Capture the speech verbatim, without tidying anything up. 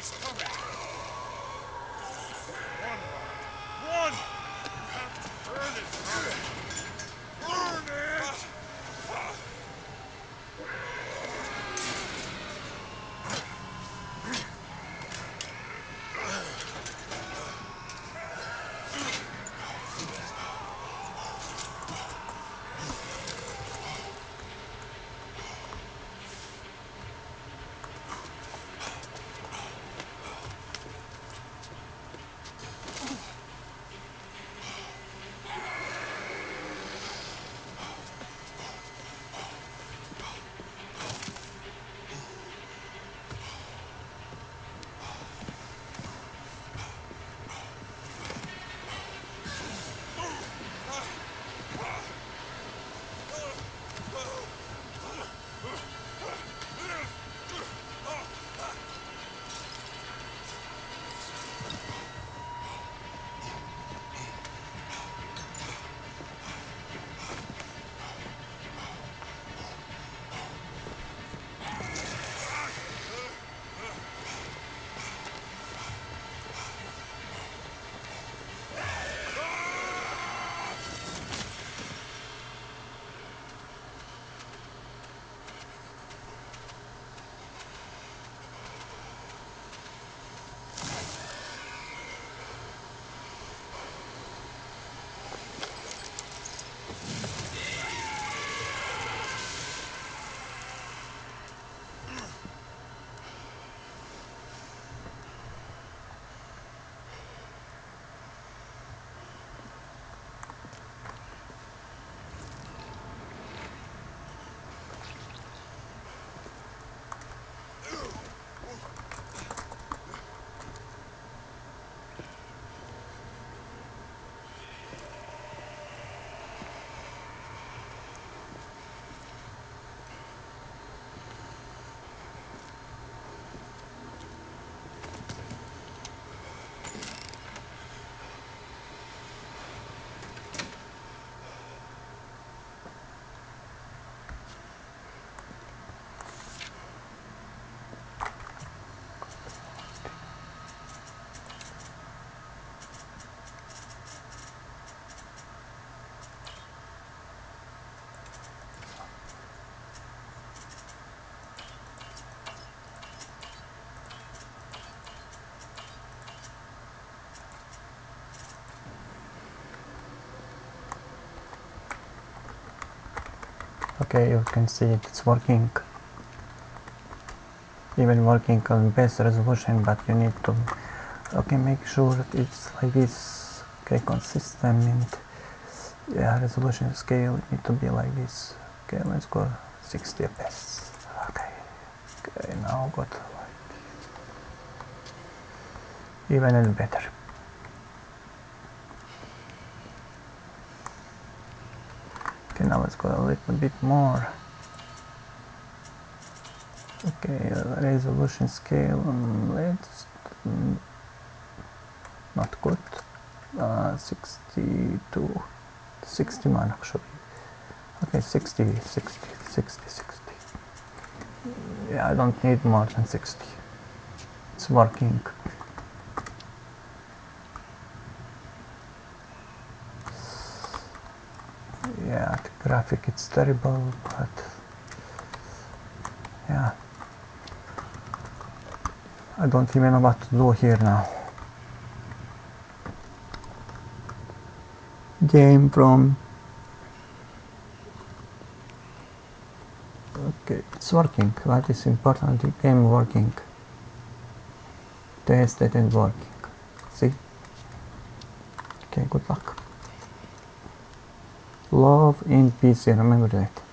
He's coming. One, Robert. One! You have to burn it, Robert. Burn it! Okay, you can see it's working, even working on best resolution, but you need to okay make sure that it's like this. Okay, consistent. Yeah, resolution scale need to be like this. Okay, let's go sixty F P S. Okay, okay, now got like even a little better. Okay, now let's go a little bit more. Okay, uh, resolution scale, um, let's um, not good. Uh, sixty-two, sixty-one actually. Okay, sixty, sixty, sixty, sixty. Yeah, I don't need more than sixty. It's working. Yeah, the graphic it's terrible, but yeah. I don't even know what to do here now. Game from... Okay, it's working. What is important? The game working. Tested and working. See? Okay, good luck. Love in P C, remember that.